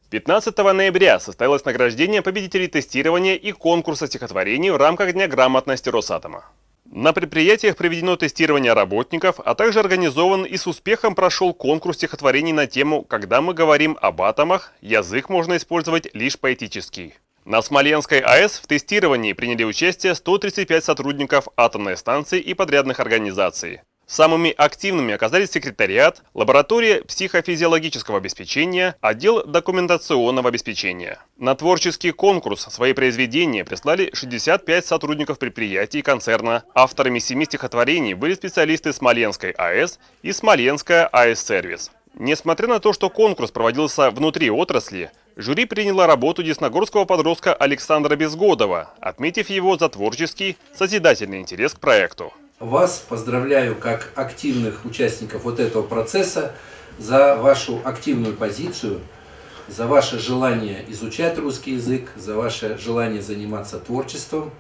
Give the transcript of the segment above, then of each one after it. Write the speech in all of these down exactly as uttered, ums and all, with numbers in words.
пятнадцатого ноября состоялось награждение победителей тестирования и конкурса стихотворений в рамках Дня грамотности Росатома. На предприятиях проведено тестирование работников, а также организован и с успехом прошел конкурс стихотворений на тему «Когда мы говорим об атомах, язык можно использовать лишь поэтический». На Смоленской АЭС в тестировании приняли участие сто тридцать пять сотрудников атомной станции и подрядных организаций. Самыми активными оказались секретариат, лаборатория психофизиологического обеспечения, отдел документационного обеспечения. На творческий конкурс свои произведения прислали шестьдесят пять сотрудников предприятий концерна. Авторами семи стихотворений были специалисты Смоленской АЭС и Смоленская АЭС-сервис. Несмотря на то, что конкурс проводился внутри отрасли, жюри приняло работу десногорского подростка Александра Безгодова, отметив его за творческий, созидательный интерес к проекту. Вас поздравляю как активных участников вот этого процесса за вашу активную позицию, за ваше желание изучать русский язык, за ваше желание заниматься творчеством.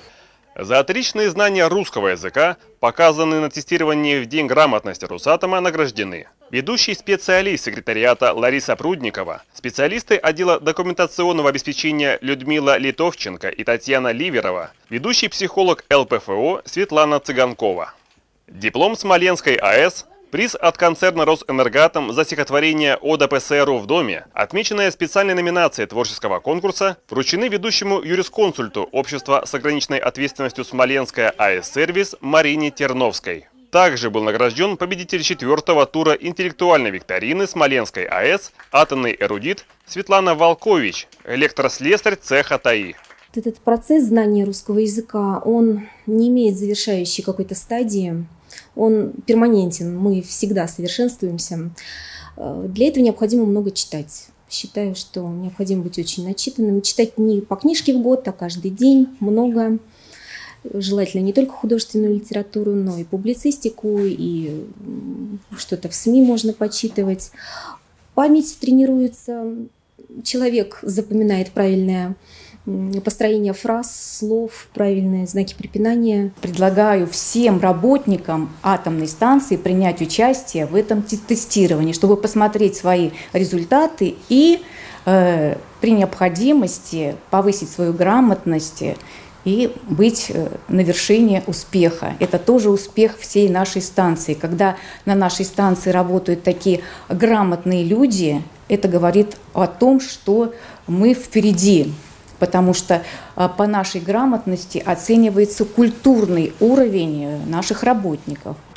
За отличные знания русского языка, показанные на тестировании в День грамотности Росатома, награждены ведущий специалист секретариата Лариса Прудникова, специалисты отдела документационного обеспечения Людмила Литовченко и Татьяна Ливерова, ведущий психолог эл пэ эф о Светлана Цыганкова. Диплом Смоленской АЭС, приз от концерна «Росэнергатом» за стихотворение «Ода пэ эс эру в доме», отмеченная специальной номинацией творческого конкурса, вручены ведущему юрисконсульту общества с ограниченной ответственностью «Смоленская АЭС-сервис» Марине Терновской. Также был награжден победитель четвертого тура интеллектуальной викторины Смоленской АЭС, атомный эрудит Светлана Волкович, электрослесарь цеха ТАИ. Этот процесс знания русского языка, он не имеет завершающей какой-то стадии, он перманентен, мы всегда совершенствуемся. Для этого необходимо много читать. Считаю, что необходимо быть очень начитанным, читать не по книжке в год, а каждый день много. Желательно не только художественную литературу, но и публицистику, и что-то в СМИ можно почитывать. Память тренируется, человек запоминает правильное построение фраз, слов, правильные знаки препинания. Предлагаю всем работникам атомной станции принять участие в этом тестировании, чтобы посмотреть свои результаты и э, при необходимости повысить свою грамотность и быть на вершине успеха. Это тоже успех всей нашей станции. Когда на нашей станции работают такие грамотные люди, это говорит о том, что мы впереди, потому что по нашей грамотности оценивается культурный уровень наших работников.